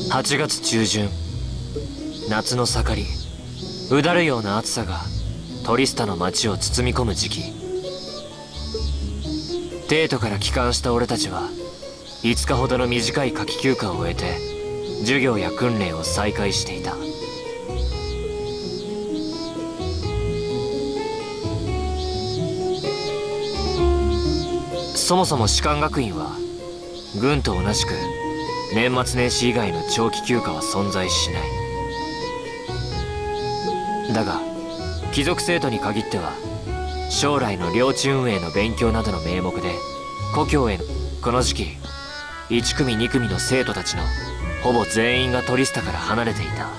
8月中旬、夏の盛り、うだるような暑さがトリスタの街を包み込む時期。帝都から帰還した俺たちは5日ほどの短い夏季休暇を終えて授業や訓練を再開していた。そもそも士官学院は軍と同じく年末年始以外の長期休暇は存在しない。だが貴族生徒に限っては将来の領地運営の勉強などの名目で故郷へのこの時期、1組2組の生徒たちのほぼ全員がトリスタから離れていた。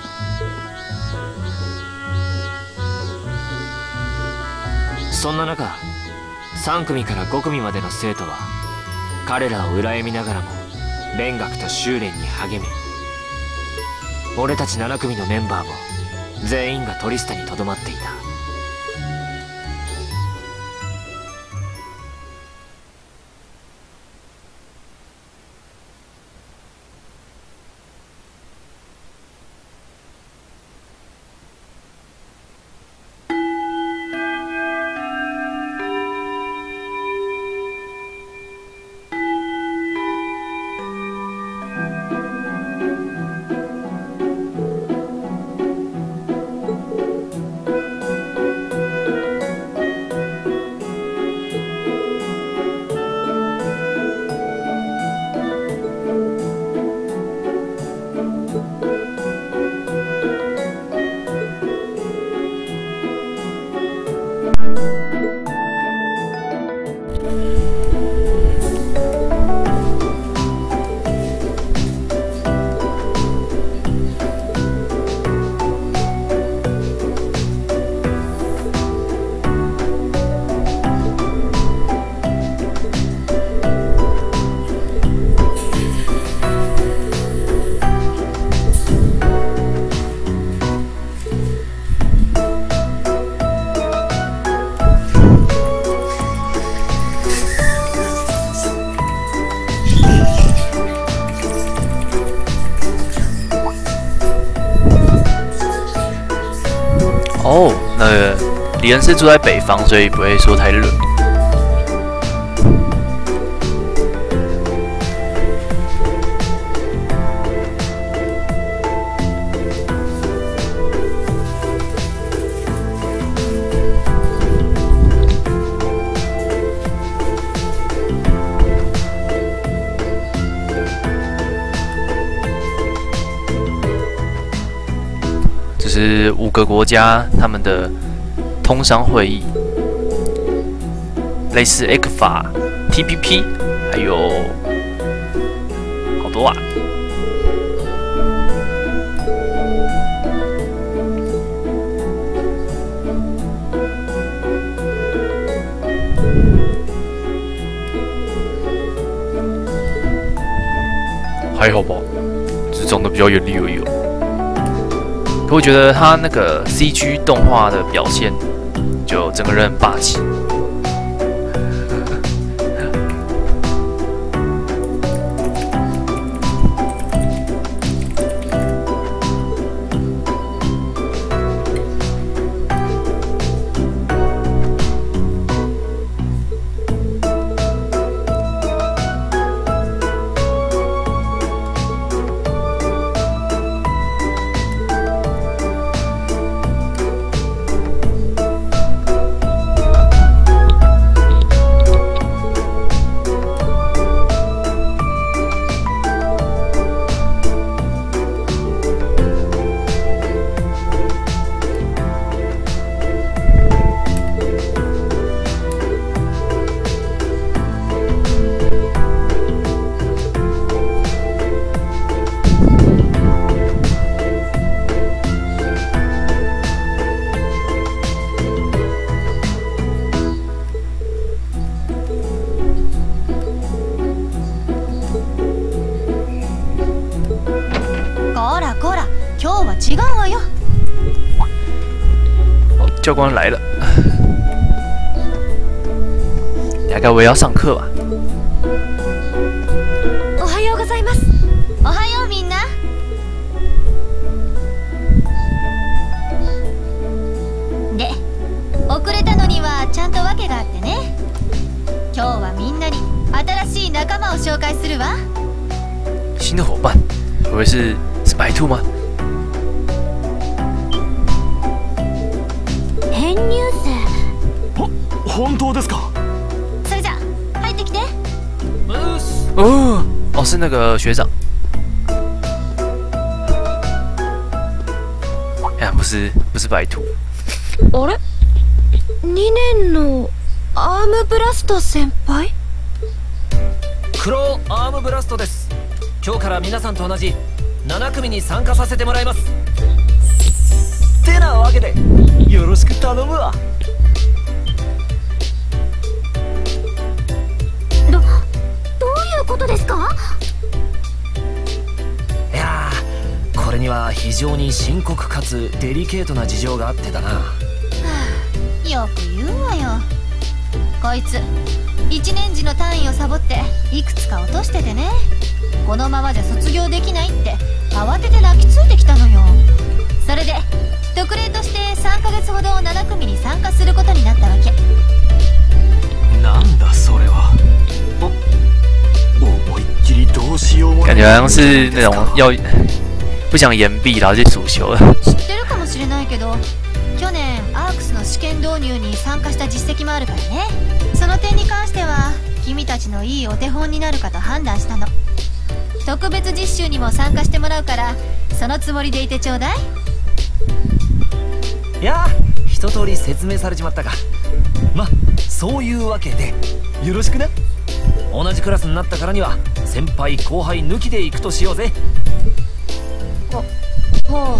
そんな中、3組から5組までの生徒は彼らを羨みながらも勉学と修練に励み、俺たち7組のメンバーも全員がトリスタにとどまっていた。 哦，那个李恩是住在北方，所以不会说太热。这是5个国家他们的通商会议，类似 ECFA、TPP， 还有好多啊。还好吧，只是长得比较严厉而已哦。可我觉得他那个 CG 动画的表现，就整个人很霸气。 違うわよ。 教官来了，大概我也要上课吧。 おはようございます。おはようみんな。 今日はみんなに新しい仲間を紹介するわ。 新的伙伴，不会是白兔吗？ 編入生。 本当ですか？ それじゃ入ってきて。 哦，是那个学长。哎呀，不是白兔。 あれ？2年のアームブラスト先輩？ クローアームブラストです。今日から皆さんと同じ7組に参加させてもらいます。てなわけでよろしく頼むわ。 どういうことですか？ いやー、これには非常に深刻かつデリケートな事情があってだな。 よく言うわよ。こいつ1年時の単位をサボっていくつか落としててね、このままじゃ卒業できないって慌てて泣きついてきたのよ。それで特例として3ヶ月ほど7組に参加することになったわけ。 なんだそれは。思いっきりどうしようもない。 感觉好像是那种要不想延毕，然后去暑修了。 知ってるかもしれないけど、去年アークスの試験導入に参加した実績もあるからね。その点に関しては君たちのいいお手本になるかと判断したの。特別実習にも参加してもらうから、そのつもりでいてちょうだい。 いやー、一通り説明されちまったか。ま、そういうわけでよろしくな。同じクラスになったからには先輩後輩抜きで行くとしようぜ。 ほ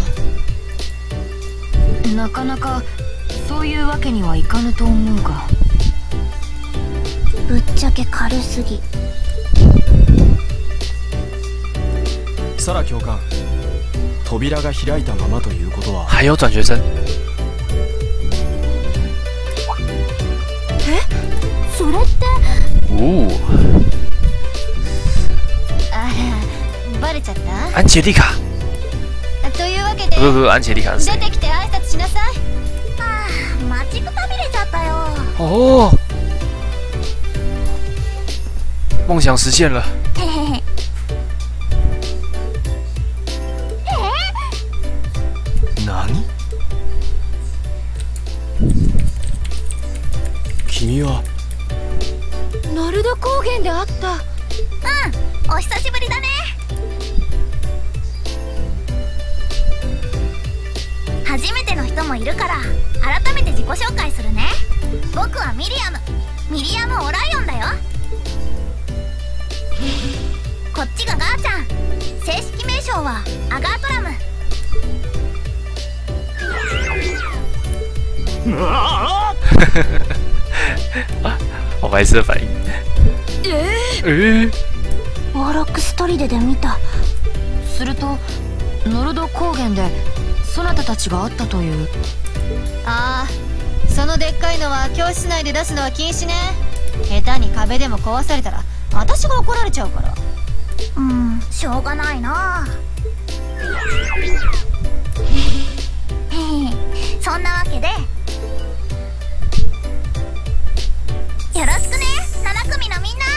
う、なかなかそういうわけにはいかぬと思うが。ぶっちゃけ軽すぎ。 サラ教官、扉が開いたままということは。 还有转学生。 それって。あら、バレちゃった？ 安杰丽卡。 というわけで、 不，安杰丽卡是谁？ 出てきて挨拶しなさい。ああ、待ちくたびれちゃったよ。 哦，梦想实现了。 へへへ。 何？君は。 ノルド高原で会った。うん、お久しぶりだね。初めての人もいるから改めて自己紹介するね。僕はミリアム・オライオンだよ。こっちがガーちゃん。正式名称はアガートラム。 好白痴的反应。 ワーロックス砦で見た。するとノルド高原でそなたたちが会ったという。ああ、そのでっかいのは教室内で出すのは禁止ね。下手に壁でも壊されたら私が怒られちゃうから。しょうがないな。そんなわけでよろしくね、7組のみんな。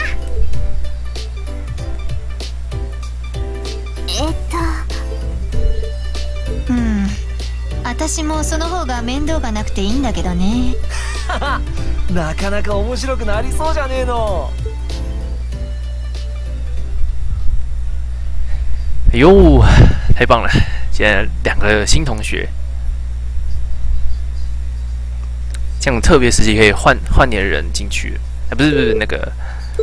私もその方が面倒がなくていいんだけどね。 なかなか面白くなりそうじゃねえの。 哎呦，太棒了！现在2个新同学，这样特别时期可以换你的人进去。哎，不是那个。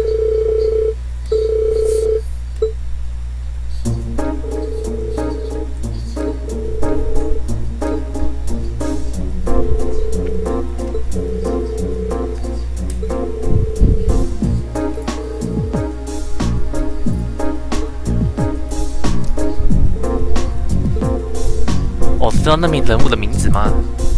哦，知道那名人物的名字吗？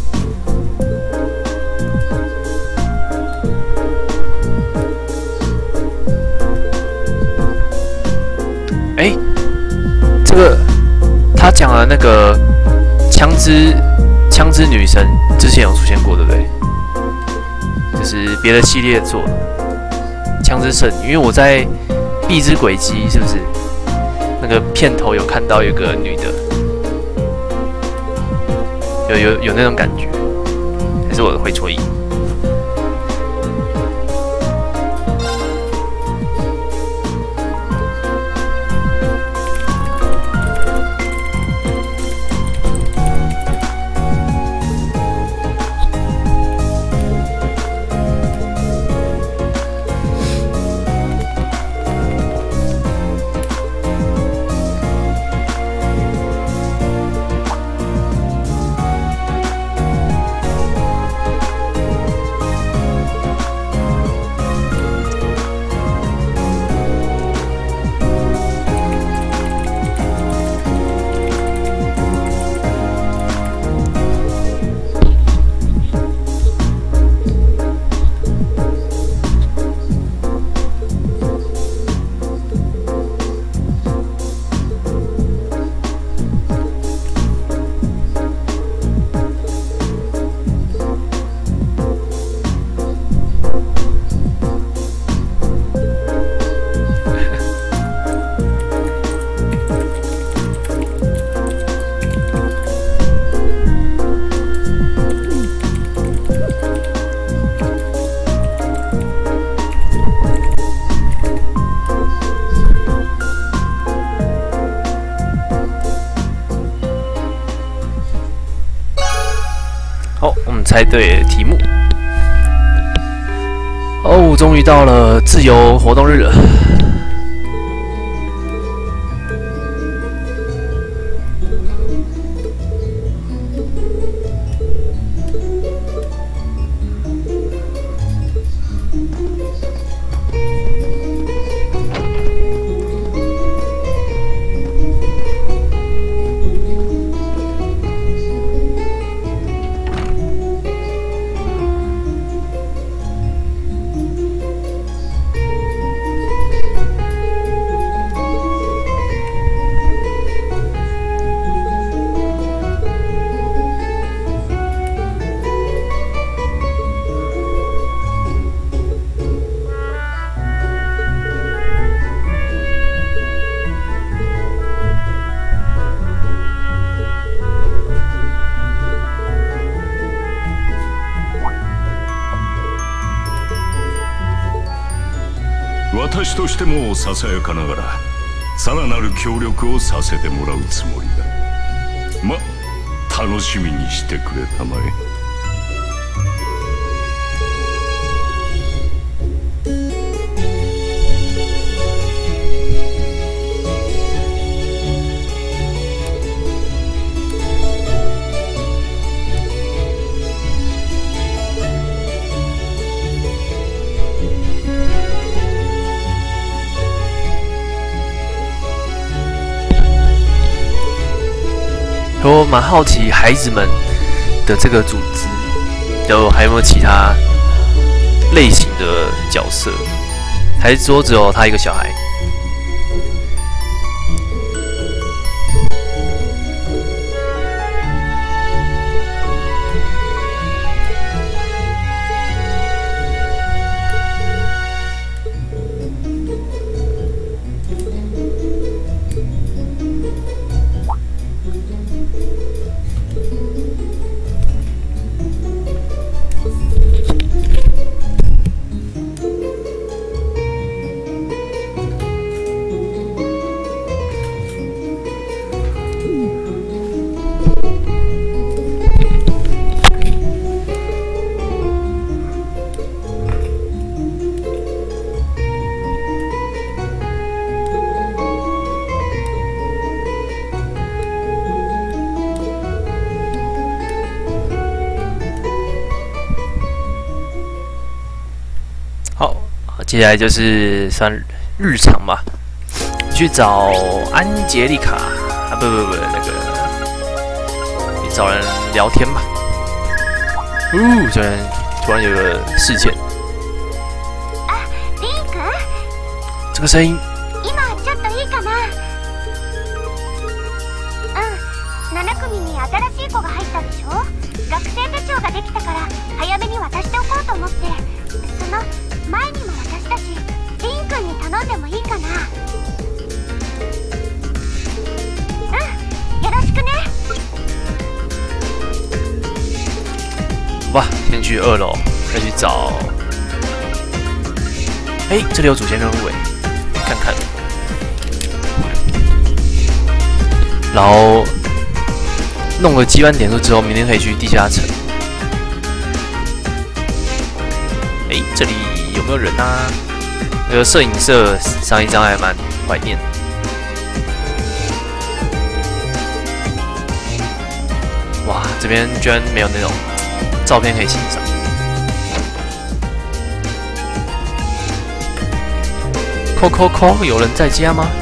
哎，这个他讲的那个枪支女神之前有出现过，对不对？就是别的系列做的。 枪之声，因为我在《壁之轨迹》是不是那个片头有看到有个女的，有那种感觉，还是我会错意？猜对题目哦，终于到了自由活动日了。 私としてもささやかながらさらなる協力をさせてもらうつもりだ。ま、楽しみにしてくれたまえ。 我蛮好奇孩子们的这个组织，还有没有其他类型的角色，还是说只有他一个小孩？接下来就是算日常吧，去找安杰丽卡啊，不，那个你找人聊天吧。突然有个事件。 啊，リンク？ 这个声音。 今ちょっといいかな？7組に新しい子が入ったでしょ？学生手帳ができたから早めに渡しておこうと思って。その前にも私たち去2楼，再去找。哎，这里有主线任务哎，看看。然后弄了羁绊点数之后，明天可以去地下城。哎，这里有没有人啊？那个摄影社上一张还蛮怀念。哇，这边居然没有那种照片可以欣赏。扣，有人在家吗？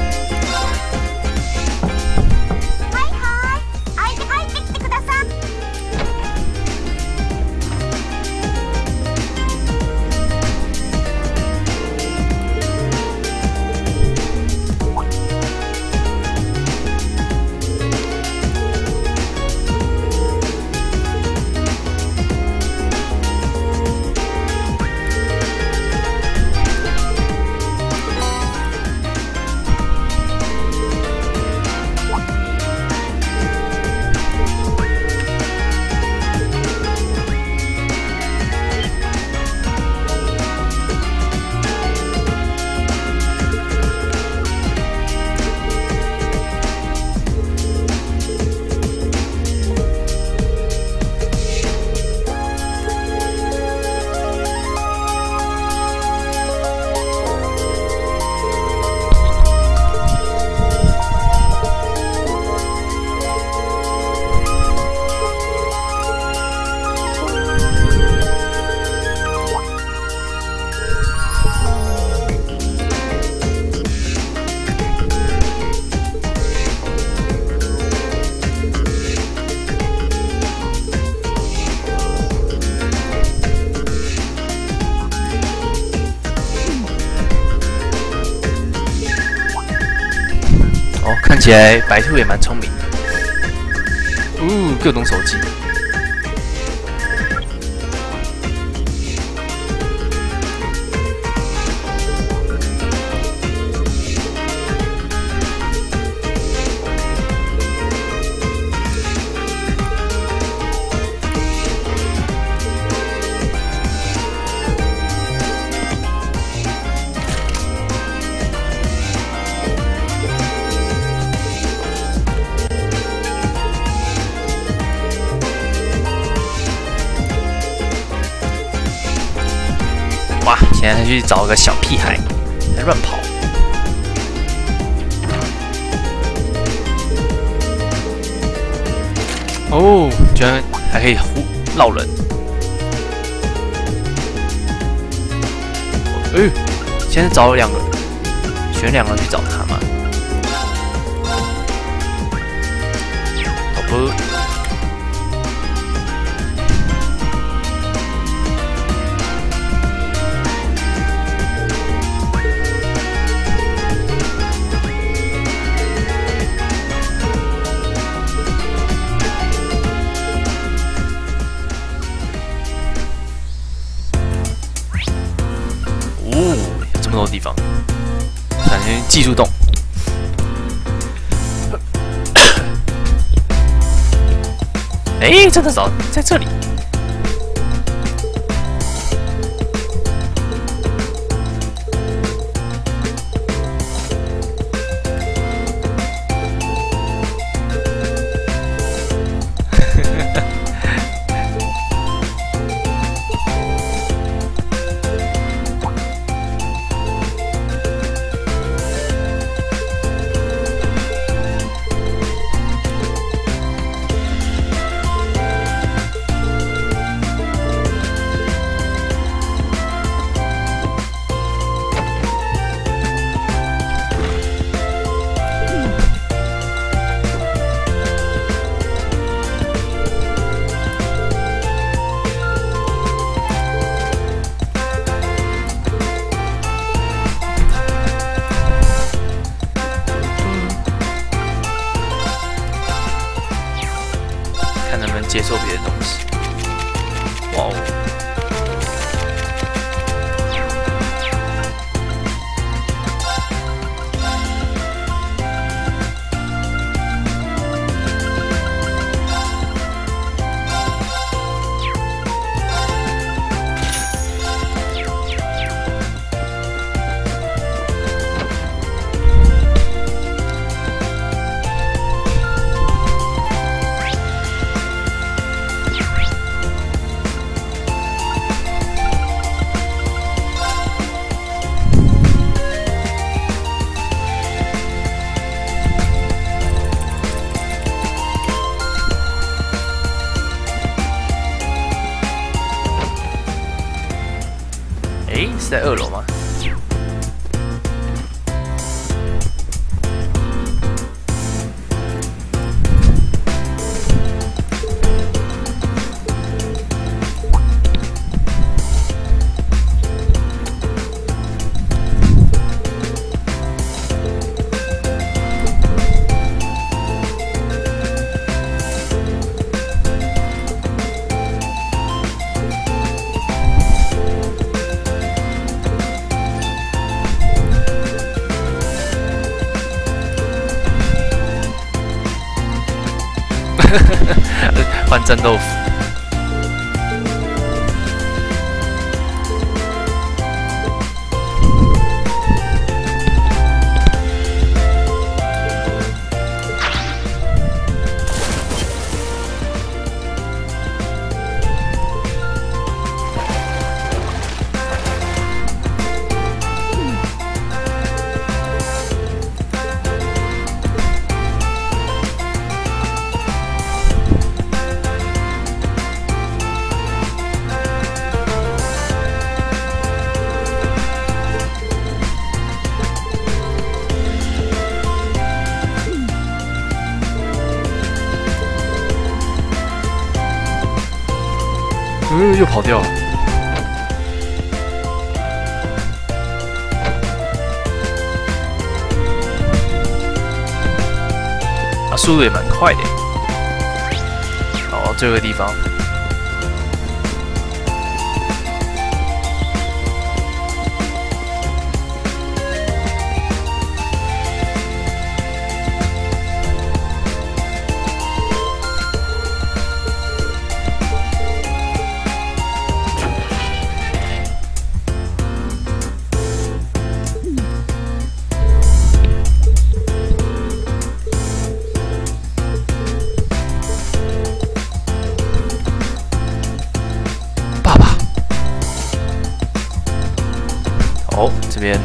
看起来白兔也蛮聪明的。各种手机。哇！现在去找个小屁孩在乱跑。哦，居然还可以绕人。现在找2个，选2个去找他嘛。好不？这么多地方，感觉技术洞。真的找在这里。接受别的东西。哇哦！ 是在2楼吗？换战斗服。又跑掉了。啊，速度也蛮快的。好，这个地方。哦，这边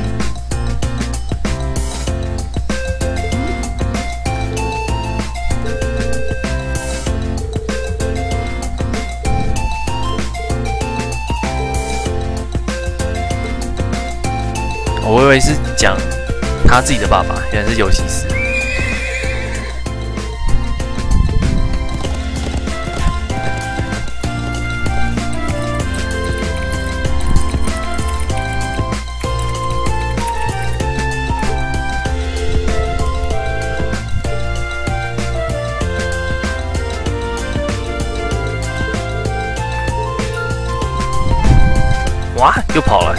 我以为是讲他自己的爸爸，原来是尤西斯。哇，又跑了！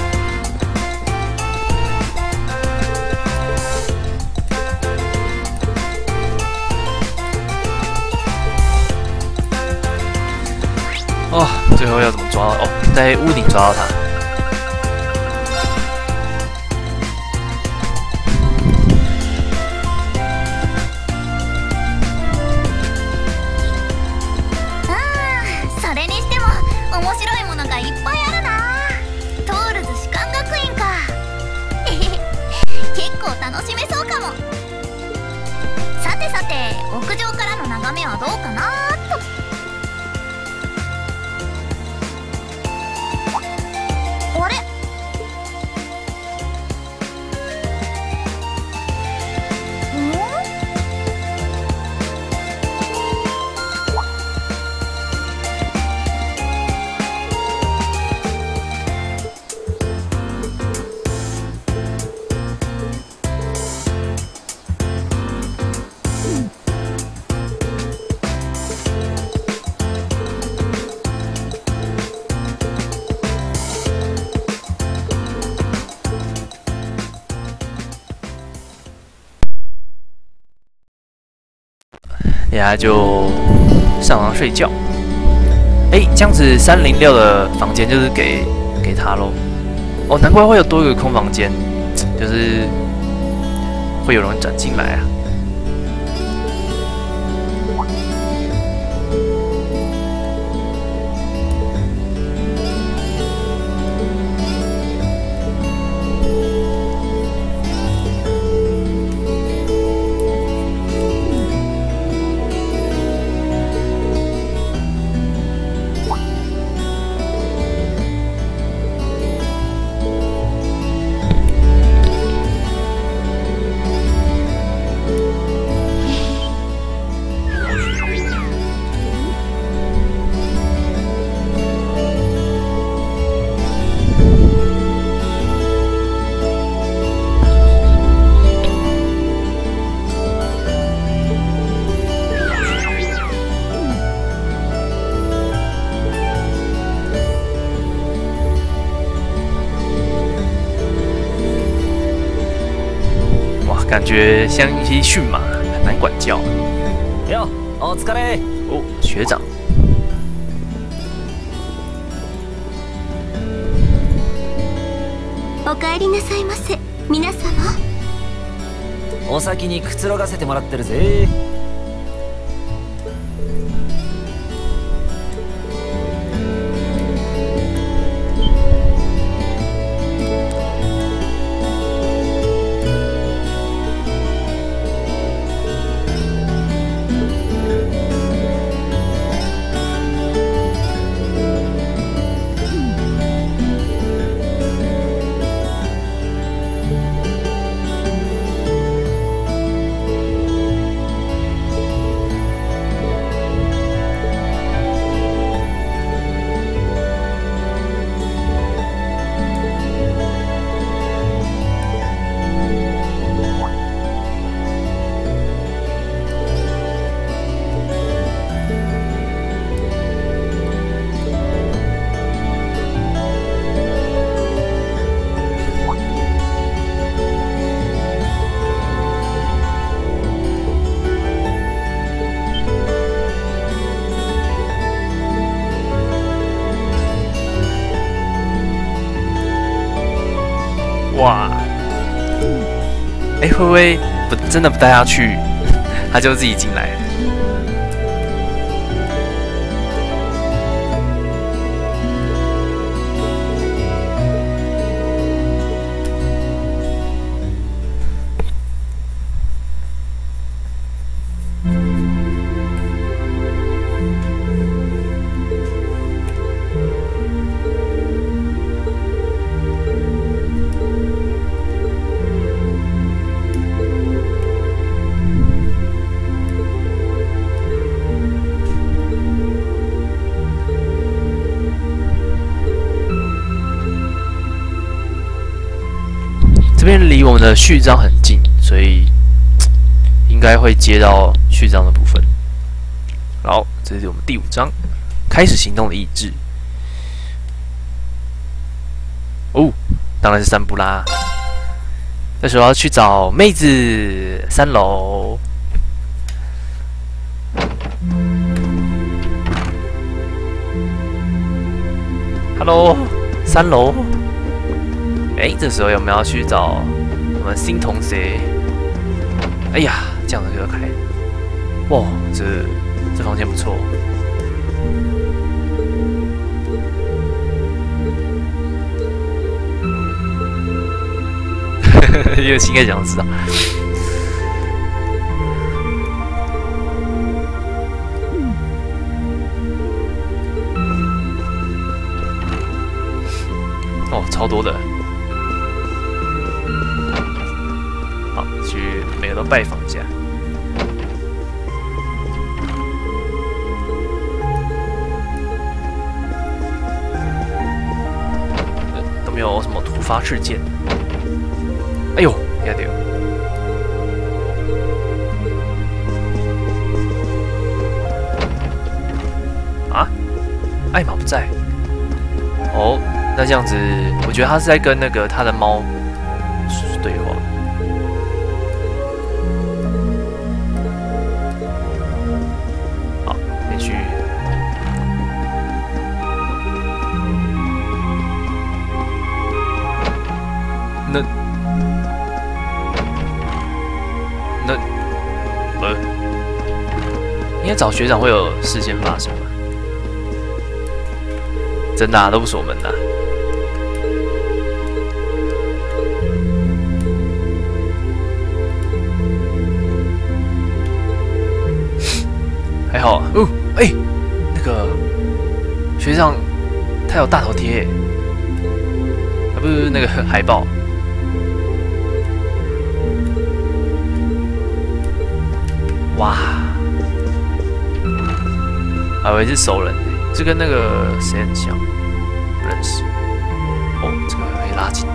哦，最后要怎么抓到？哦，在屋顶抓到他。 それにしても面白いものがいっぱいあるな。トールズ士官学院か。結構楽しめそうかも。さてさて、屋上からの眺めはどうかなと。あれ？ 等下就上床睡觉。哎，这样子306的房间就是给他咯。哦，难怪会有多一个空房间，就是会有人转进来啊。 感觉像一些驯马，很难管教。 よ、お疲れ。 哦，学长。 お帰りなさいませ皆様。 お先にくつろがせてもらってるぜ。 哇，哎，会不会真的不带他去，他就自己进来了？这边离我们的序章很近，所以应该会接到序章的部分。好，这是我们第5章，开始行动的意志。哦，当然是3步啦。那时候要去找妹子，3楼。Hello， 3楼。哎，这时候有没有要去找我们新同学？哎呀，这样子就要开。哇，这房间不错。有应该想知道。哦，超多的。好，去每个都拜访一下。都没有什么突发事件。哎呦，呀对。啊，艾玛不在。哦，那这样子，我觉得他是在跟那个他的猫对话。好，先去。应该找学长会有事件发生吧？真的都不锁门的。还好啊。哦，哎，那个学长他有大头贴，啊不是那个海报。哇！还以为是熟人呢，这跟那个谁很像，不认识。哦，这个可以拉近。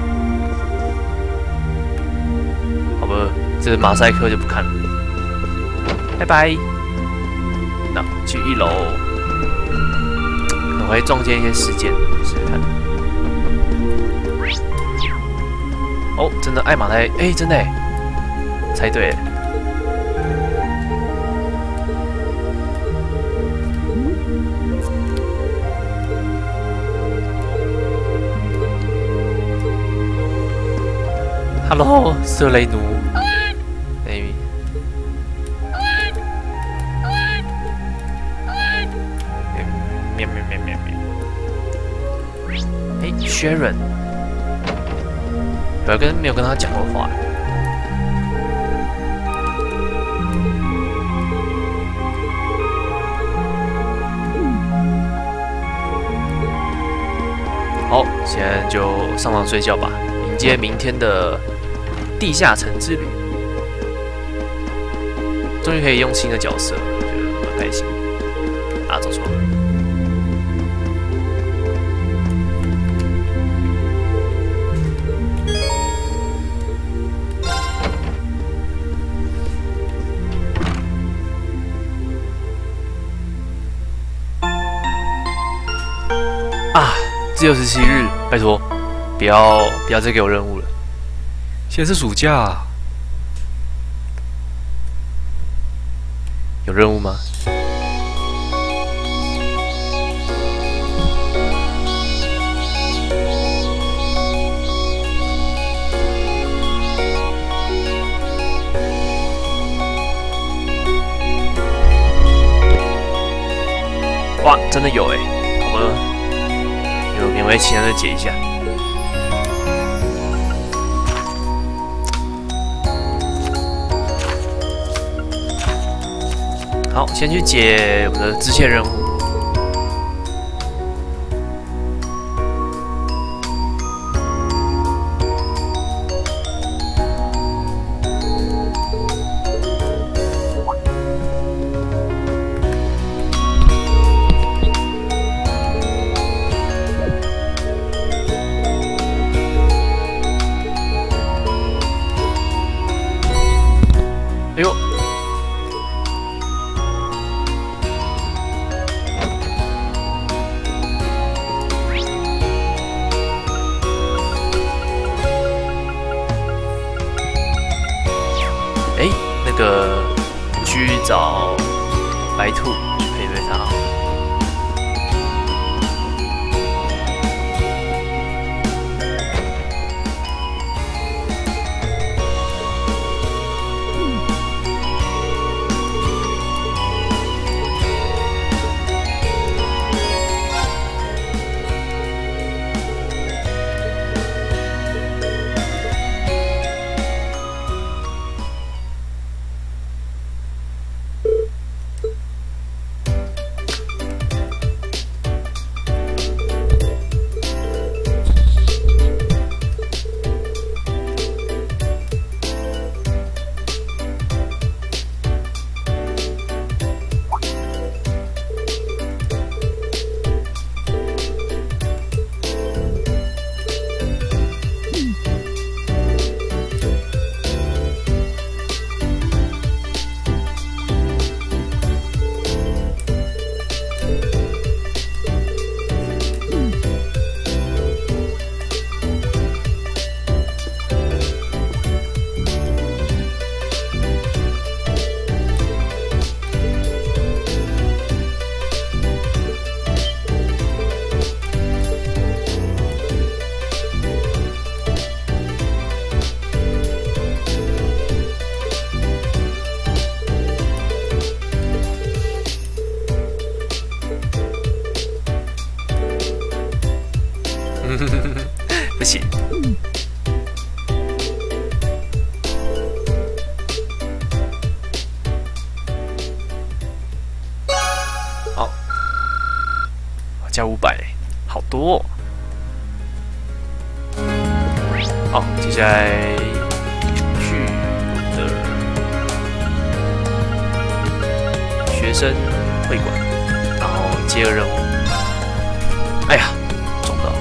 好吧，这个马赛克就不看了。拜拜。那去1楼，可能会撞见一些事件，试试看。哦，真的艾玛在，哎，真的哎。 猜对了。Hello， 色雷奴。Maybe。喵喵喵喵喵。哎 ，Sharon， 没有跟他讲过话。好，现在就上床睡觉吧，迎接明天的地下城之旅。终于可以用新的角色，觉得蛮开心。啊，走错了。啊！自由17日，拜托，不要再给我任务了。现在是暑假，有任务吗？哇，真的有哎，好吧。就勉为其难的解一下。好，先去解我们的支线任务。哎呦！哎，那个去找白兔去配对它。不行。好，加500，好多哦。好，接下来去的学生会馆，然后接个任务。哎呀，中到！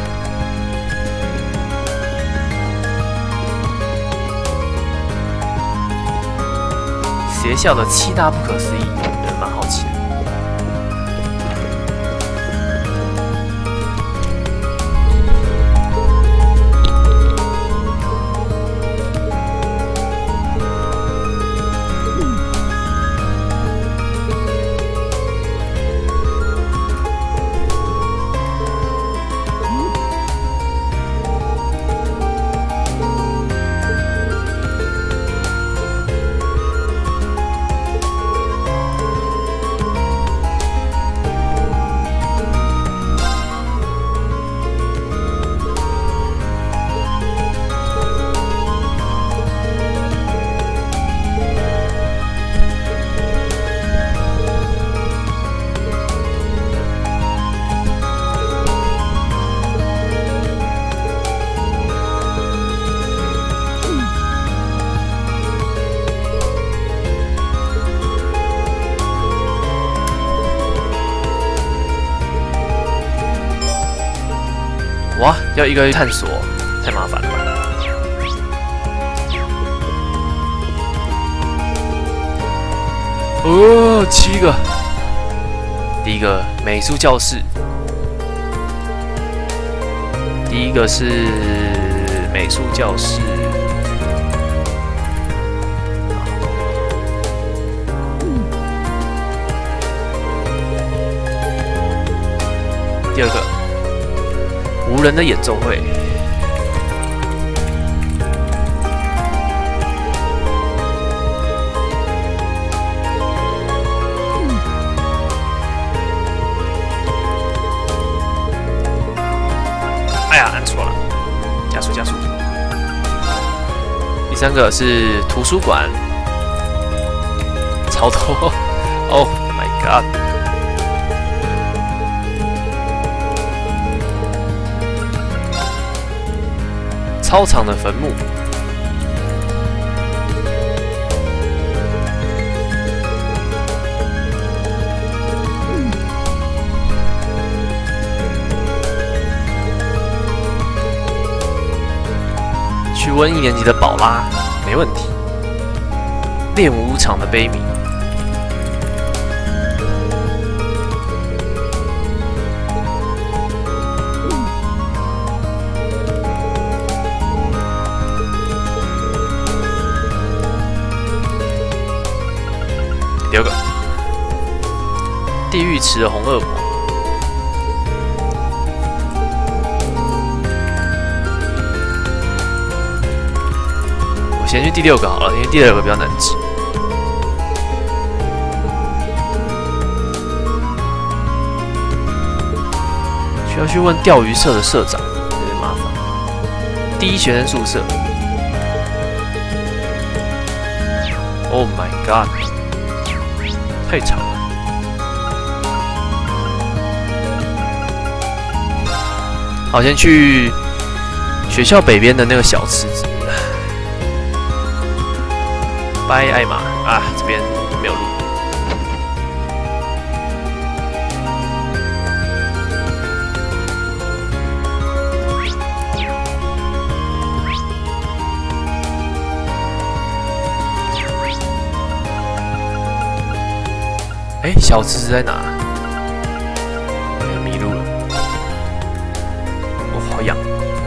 学校的7大不可思议，觉得蛮好奇的。 要一个一个探索，太麻烦了吧？哦，7个。第一个美术教室，第一个是美术教室。第二个无人的演奏会。哎呀，按错了，加速加速。第三个是图书馆，超多 ！Oh my god！ 操场的坟墓。去问1年级的宝拉，没问题。练武场的悲鸣。第二个，地狱池的红恶魔。我先去第6个好了，因为第2个比较难指。需要去问钓鱼社的社长，有点麻烦。第1学生宿舍。Oh my god！ 太长了。好，先去学校北边的那个小池子。拜艾玛啊，这边没有路。哎，小池子在哪？迷路了。哦，好痒。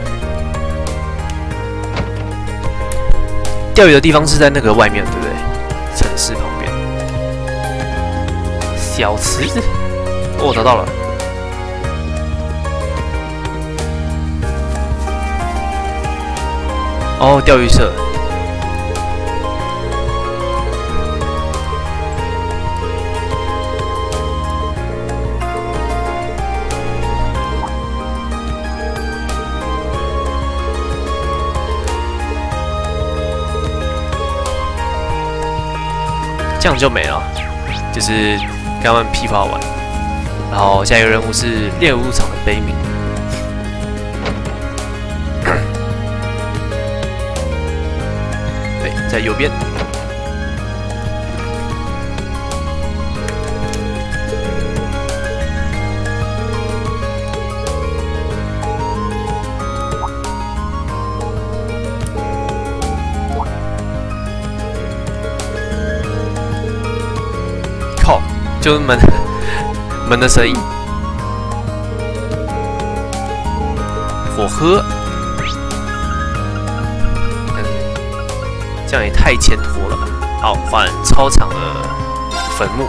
钓鱼的地方是在那个外面，对不对？城市旁边。小池子，哦，找到了。哦，钓鱼社。这样就没了，就是跟他们批发完，然后下一个任务是猎物场的悲鸣。对，在右边。就是门的声音，火喝，这样也太欠拖了吧？好，换操场的坟墓。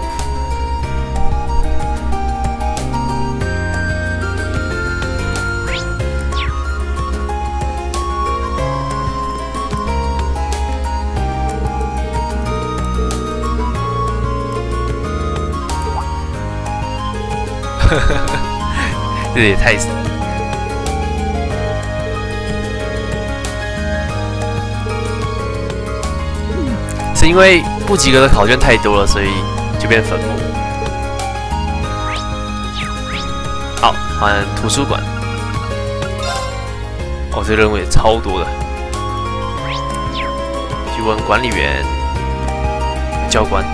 这也太……是因为不及格的考卷太多了，所以就变坟墓。好，换图书馆。哦，这任务也超多的。去问管理员、教官。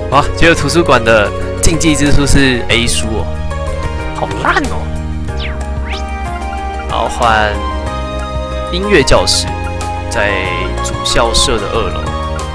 哇，结果图书馆的禁忌之书是 A 书哦，好烂哦。然后换音乐教室，在主校舍的2楼。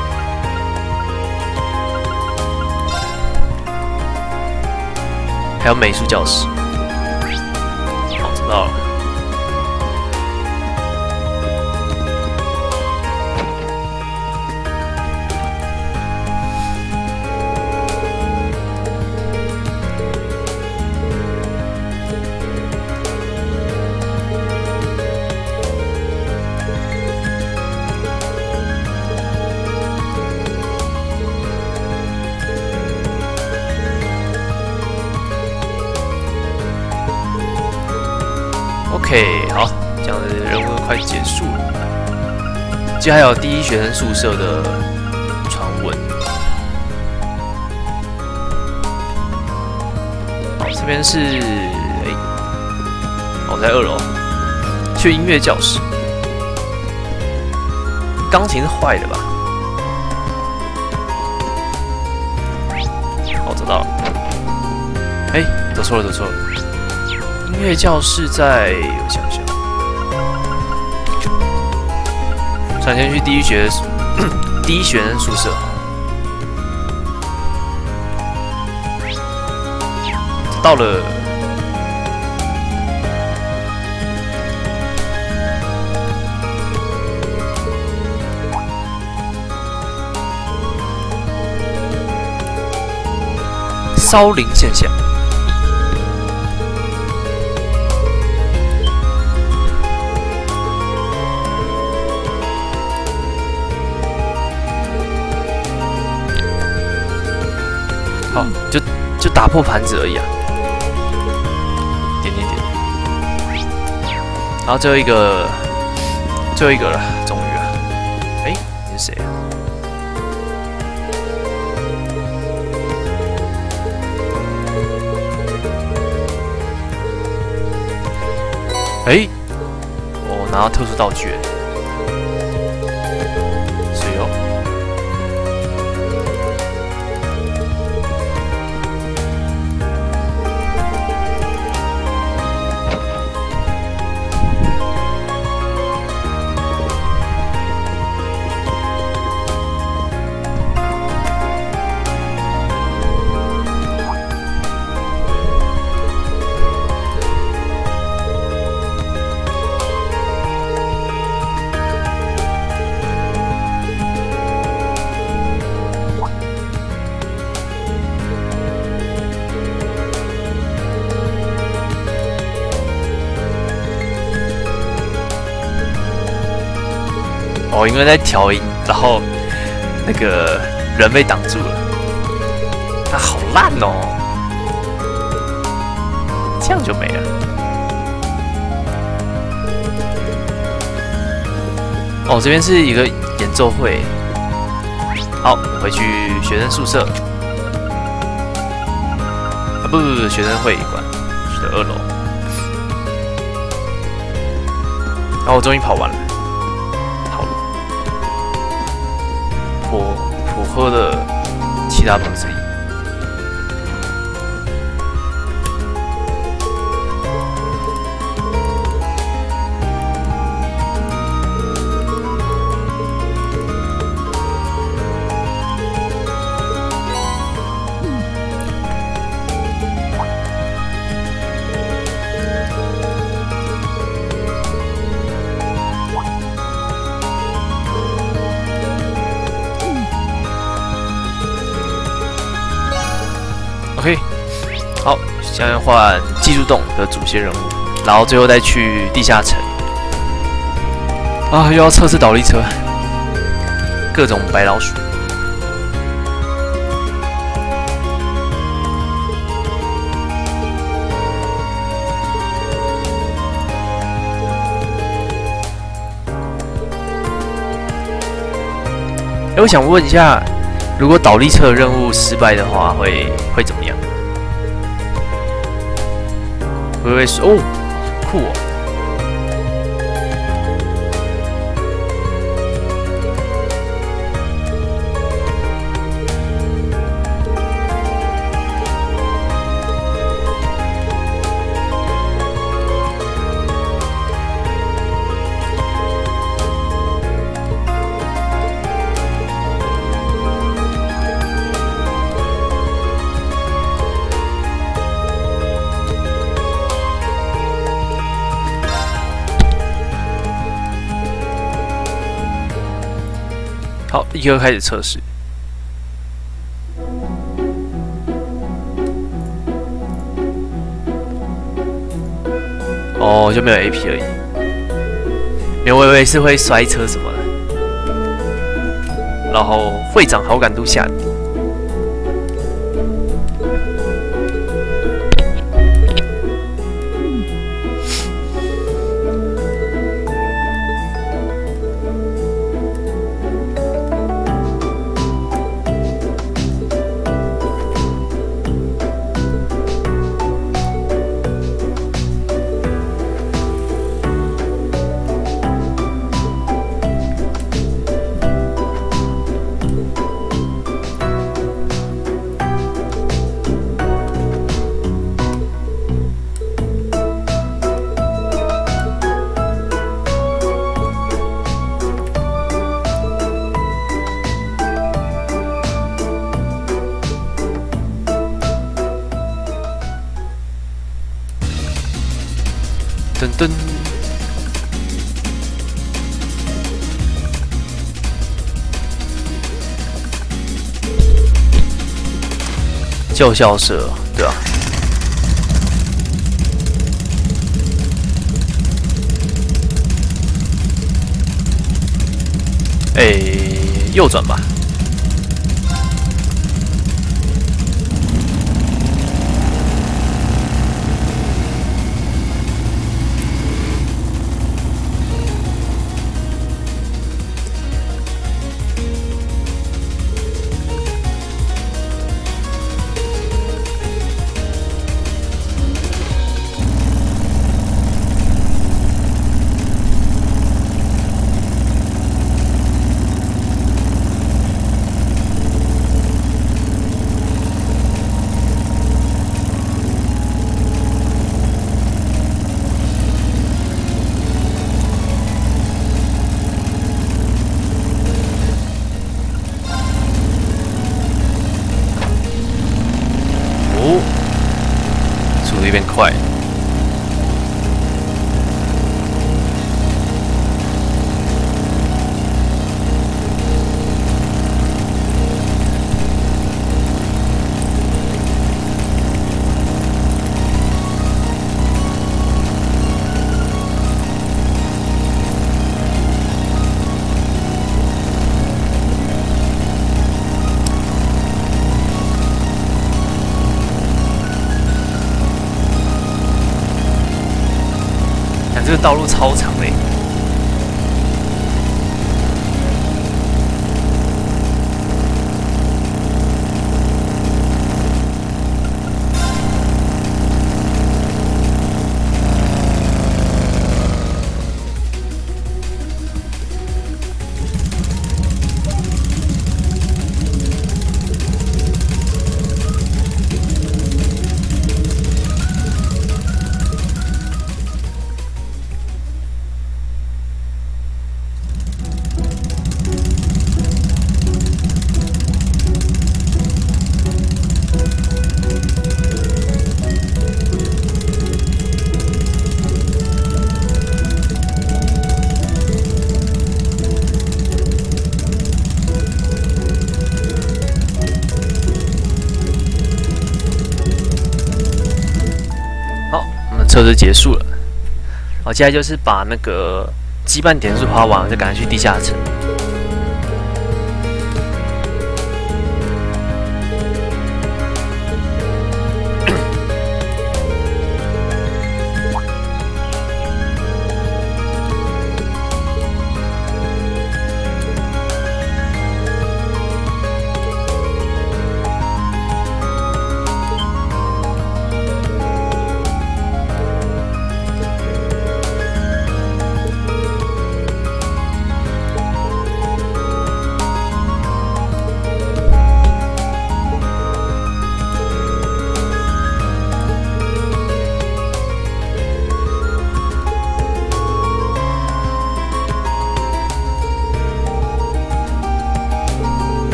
还有美术教室。好，找到了。OK， 好，这样的任务快结束了。接还有第1学生宿舍的传闻。好，这边是我在2楼，去音乐教室。钢琴是坏的吧？好，找到了。走错了，走错了。音乐教室在，我想想，先去第1学生宿舍。到了，骚灵现象。好，就打破盘子而已啊！点。然后最后一个了，终于了。你是谁啊？我拿到特殊道具了。谁哦？因为在调音，然后那个人被挡住了，好烂哦！这样就没了。这边是一个演奏会。好，回去学生宿舍。不，学生会馆，去的2楼。我终于跑完了。我喝了其他棒子饮。OK， 好，现在换技术洞的主线任务，然后最后再去地下城。又要测试倒立车，各种白老鼠。我想问一下，如果倒立车任务失败的话，会怎么样？会不会说酷哦？ 好，立刻开始测试。哦，就没有 AP 而已。没有，我以为是会摔车什么的。然后会长好感度下跌。噔噔，旧校舍，对啊。右转吧。有点快。这个道路超长嘞！测试结束了，好，接下来就是把那个羁绊点数花完，再赶快去地下城。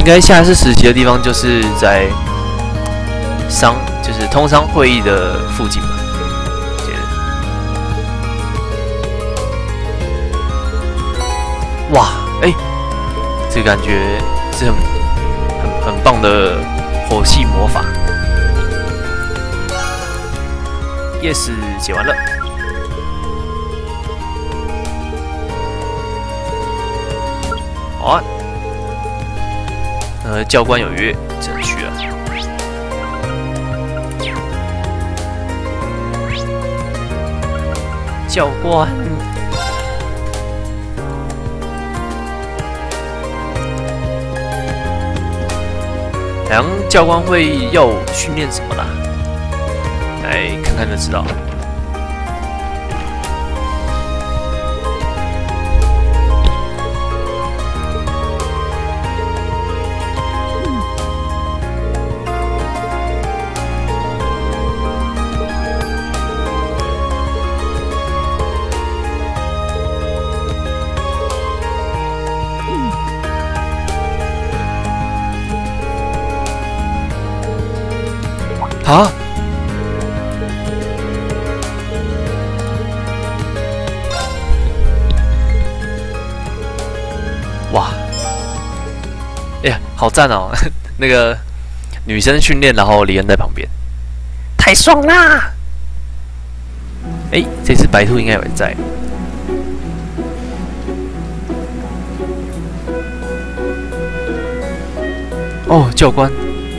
应该下一次实习的地方就是在就是通商会议的附近吧。觉得，哇，这个感觉是很棒的火系魔法。Yes， 解完了。好啊。教官有约，只能去了。教官，好像教官会要我训练什么啦？来看看就知道。啊！哇！哎呀，好赞哦！那个女生训练，然后李恩在旁边，太爽啦！这次白兔应该有人在。哦，教官。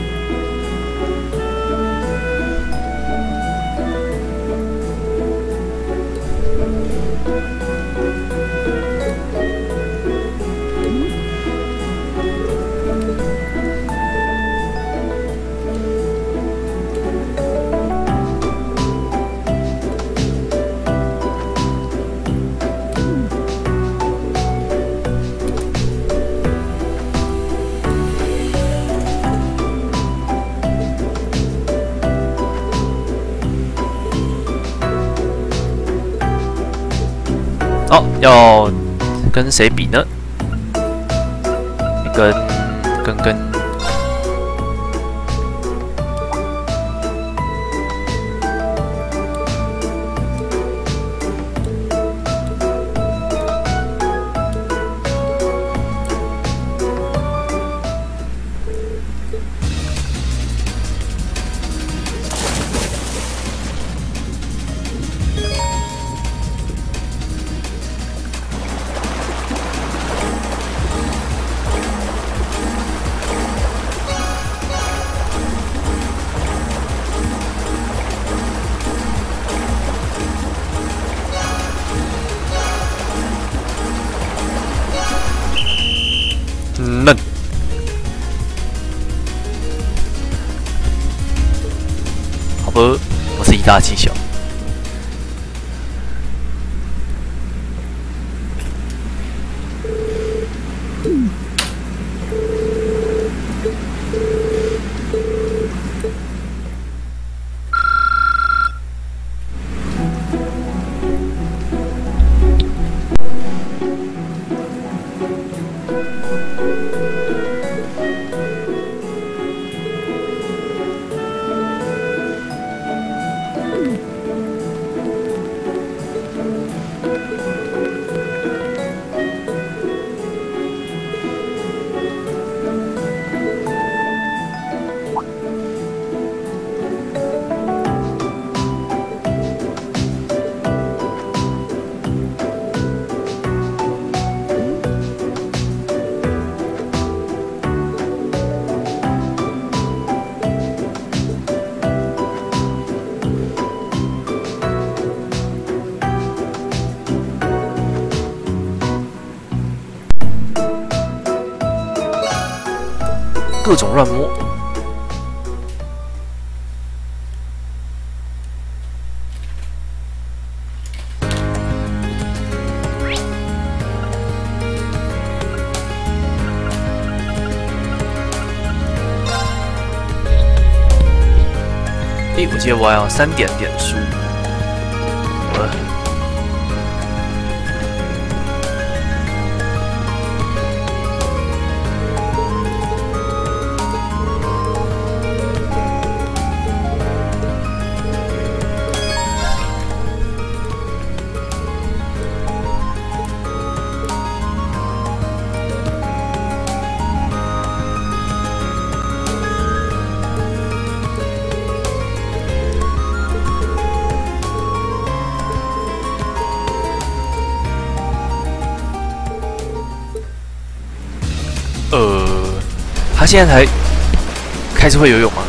哦，要跟谁比呢？跟。嫩，好吧，我是以大欺小。各种乱摸。我记得我还有3点数。 他现在才开始会游泳吗？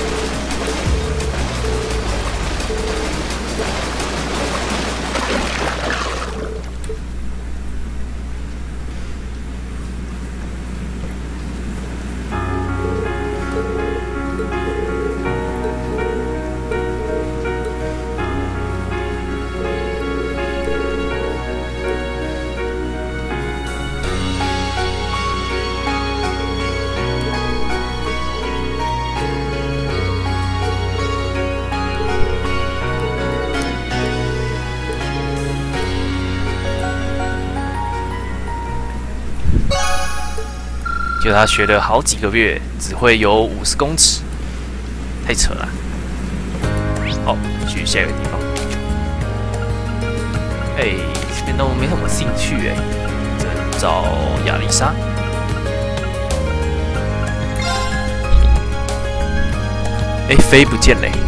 就他学了好几个月，只会游50公尺，太扯了。好，去下一个地方。哎，这边都没什么兴趣哎，只能找亚丽莎。哎，飞不见嘞。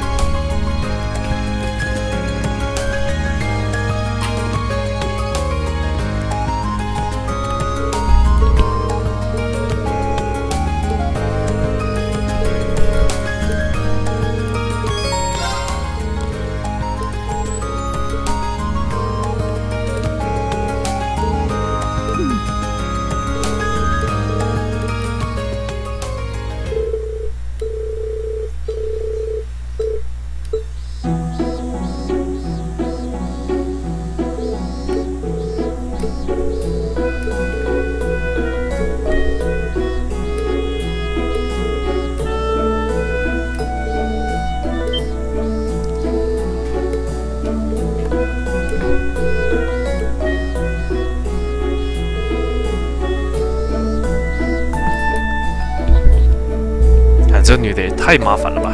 这女的也太麻烦了吧！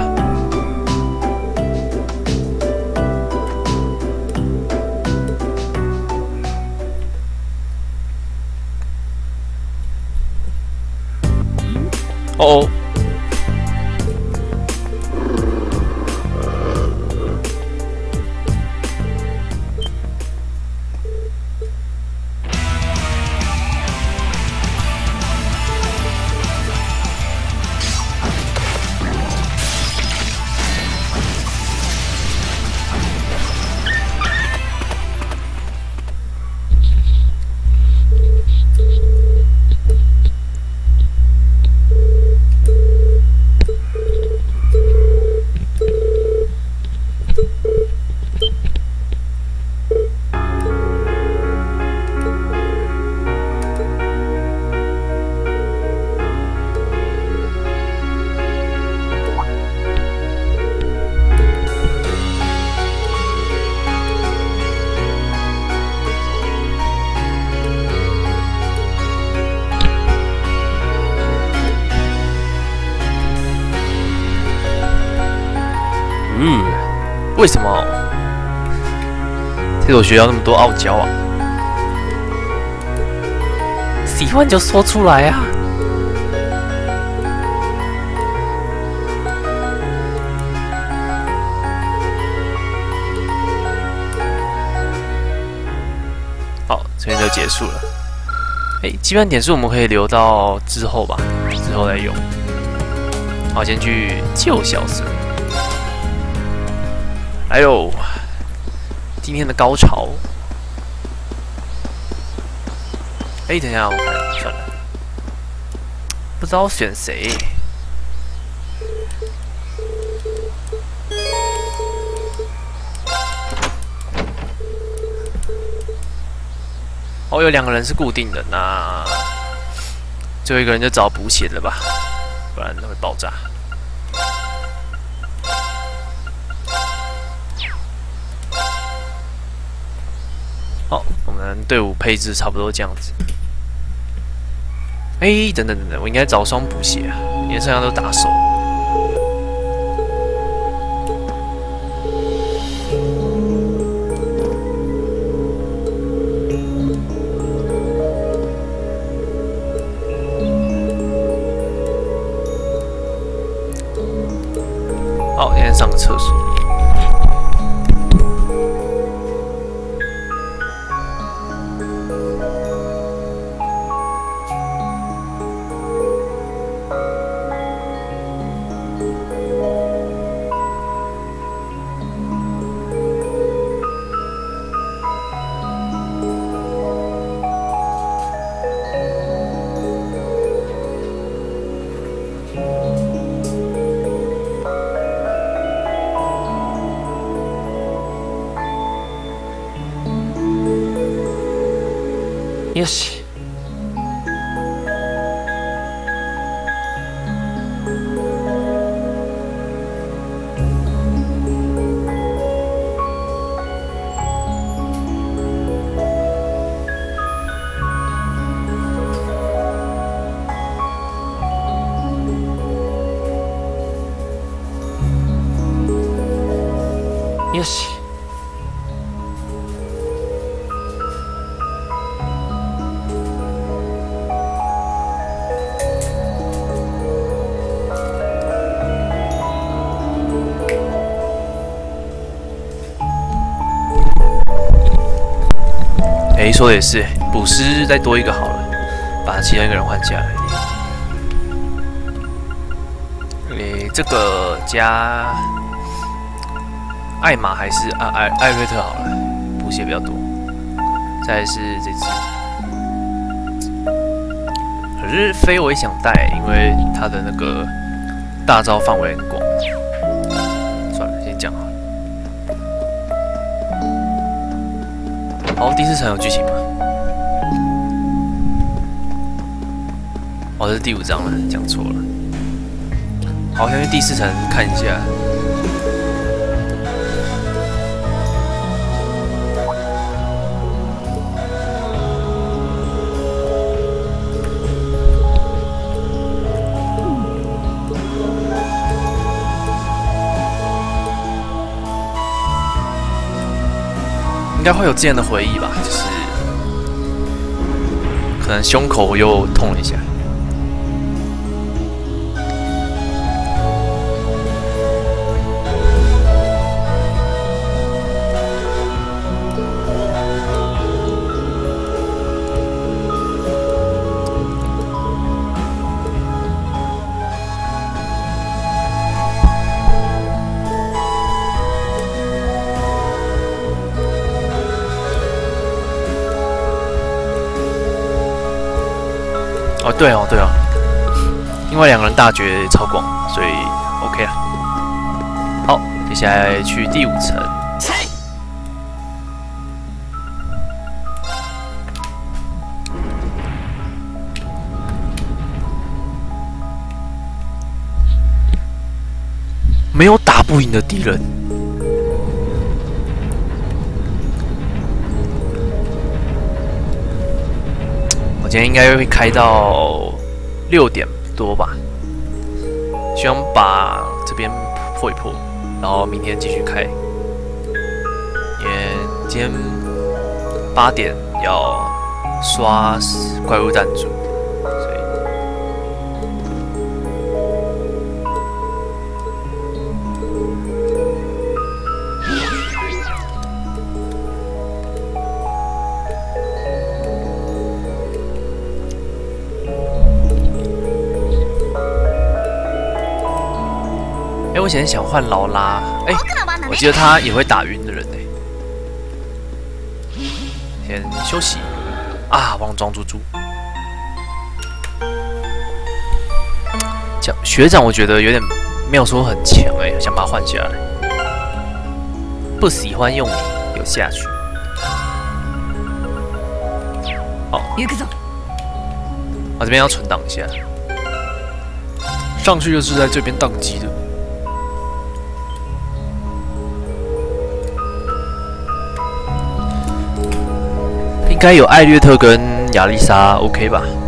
哦哦。为什么这所学校那么多傲娇啊？喜欢就说出来啊！好，这边就结束了。哎，基本点数我们可以留到之后吧，之后再用。好，先去救小蛇。还有今天的高潮。哎，等一下，我看算了，不知道选谁。哦，有2个人是固定的，那最后一个人就找补血的吧，不然会爆炸。好，我们队伍配置差不多这样子。哎，等等，我应该找双补血啊，因为身上都打手。好，先上个厕所。 よし。よし。 说的也是，捕师再多一个好了，把其中一个人换下来。这个加艾玛还是艾瑞特好了，补血比较多。再来是这只，可是飞我也想带，因为它的那个大招范围很广。算了，先讲好了。好，第4层有剧情吗？哦，这是第5章了，讲错了。好，先去第4层看一下。应该会有之前的回忆吧，就是可能胸口又痛了一下。哦，对哦，对哦，因为2个人大绝超广，所以 OK 了。好，接下来去第5层。没有打不赢的敌人。我今天应该会开到6点多吧，希望把这边破一破，然后明天继续开。因为今天8点要刷怪物弹珠，所以我以前想换劳拉，我记得他也会打晕的人呢。先休息啊，忘装猪猪。学长我觉得有点没有说很强哎，想把他换下来。不喜欢用你，有下去。好，我这边要存档一下，上去就是在这边宕机的。应该有艾略特跟亚丽莎 OK 吧？